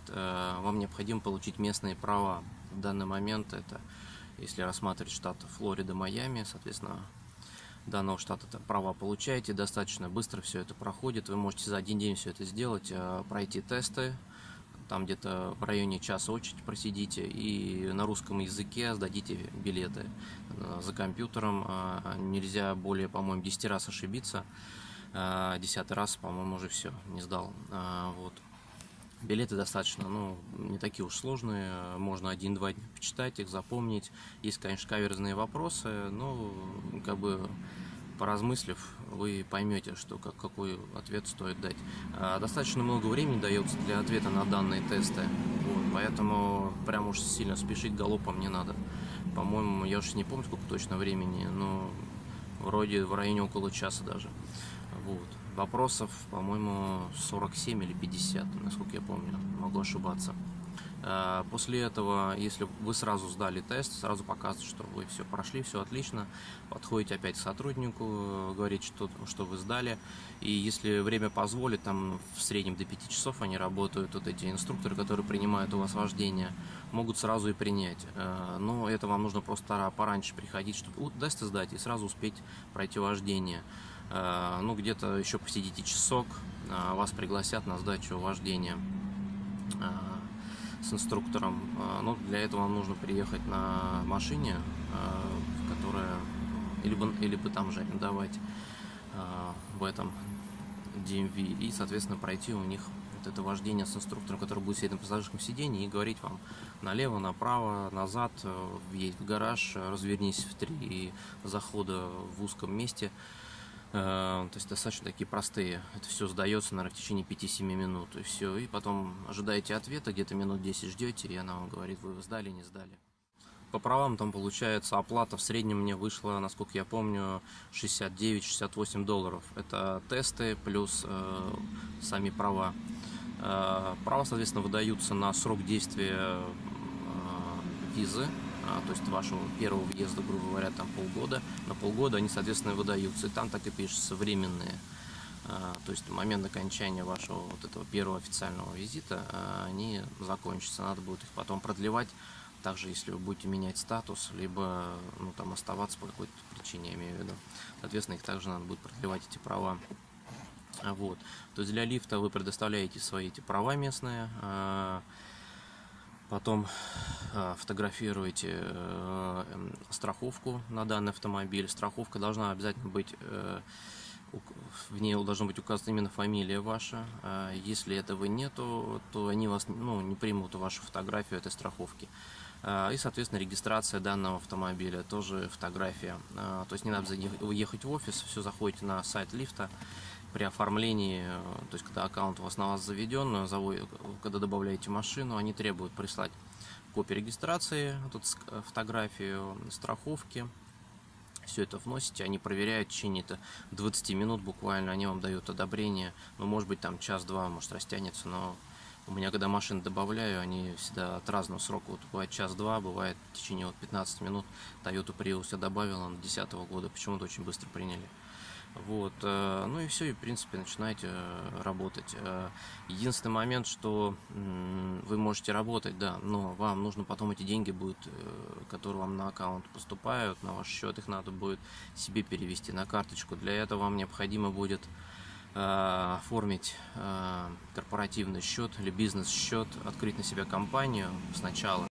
лифт, вам необходимо получить местные права. В данный момент это, если рассматривать штат Флорида, Майами, соответственно, данного штата права получаете, достаточно быстро все это проходит, вы можете за один день все это сделать, пройти тесты, там где-то в районе часа очередь просидите и на русском языке сдадите билеты за компьютером, нельзя более, по-моему, 10 раз ошибиться, 10-й раз, по-моему, уже все, не сдал, вот. Билеты достаточно, не такие уж сложные, можно 1-2 дня почитать, их запомнить. Есть, конечно, каверзные вопросы, но как бы поразмыслив, вы поймете, что какой ответ стоит дать. Достаточно много времени дается для ответа на данные тесты, вот, поэтому прям уж сильно спешить галопом не надо. По-моему, я уж не помню, сколько точно времени, но вроде в районе около часа даже. Вот. Вопросов, по-моему, 47 или 50, насколько я помню, могу ошибаться. После этого, если вы сразу сдали тест, сразу показывает, что вы все прошли, все отлично, подходите опять к сотруднику, говорите, что вы сдали, и если время позволит, там в среднем до 5 часов они работают, вот эти инструкторы, которые принимают у вас вождение, могут сразу и принять, но это вам нужно просто пораньше приходить, чтобы тесты сдать и сразу успеть пройти вождение. Где-то еще посидите часок, вас пригласят на сдачу вождения с инструктором. Но для этого вам нужно приехать на машине, которая либо там же арендовать в этом DMV и, соответственно, пройти у них вот это вождение с инструктором, который будет сидеть на пассажирском сиденье и говорить вам налево, направо, назад, въедь в гараж, развернись в 3 захода в узком месте. То есть достаточно такие простые. Это все сдается, наверное, в течение 5-7 минут. И все. И потом ожидаете ответа, где-то минут 10 ждете, и она вам говорит, вы сдали, не сдали. По правам там получается оплата в среднем мне вышла, насколько я помню, $69-68. Это тесты плюс сами права. Права, соответственно, выдаются на срок действия визы. То есть вашего первого въезда, грубо говоря, там полгода. На полгода они, соответственно, выдаются. И там так и пишется временные. То есть в момент окончания вашего вот этого первого официального визита они закончатся. Надо будет их потом продлевать. Также, если вы будете менять статус, либо там оставаться по какой-то причине, я имею в виду. Соответственно, их также надо будет продлевать, эти права. Вот. То есть для лифта вы предоставляете свои эти права местные. Потом фотографируете страховку на данный автомобиль. Страховка должна обязательно быть, в ней должна быть указана именно фамилия ваша. Если этого нету, то они вас не примут вашу фотографию этой страховки. И, соответственно, регистрация данного автомобиля, тоже фотография. То есть не надо ехать в офис, все, заходите на сайт лифта. При оформлении, то есть когда аккаунт у вас на вас заведен, когда добавляете машину, они требуют прислать копию регистрации, тут фотографию страховки. Все это вносите, они проверяют в течение 20 минут буквально, они вам дают одобрение. Может быть, там час-два, может, растянется, но у меня, когда машины добавляю, они всегда от разного срока. Вот бывает час-два, бывает в течение 15 минут. Toyota Prius я добавил, он 2010 года, почему-то очень быстро приняли. Вот, и все, и в принципе начинаете работать. Единственный момент, что вы можете работать, да, но вам нужно потом эти деньги будут, которые вам на аккаунт поступают, на ваш счет, их надо будет себе перевести на карточку. Для этого вам необходимо будет оформить корпоративный счет или бизнес-счет, открыть на себя компанию сначала.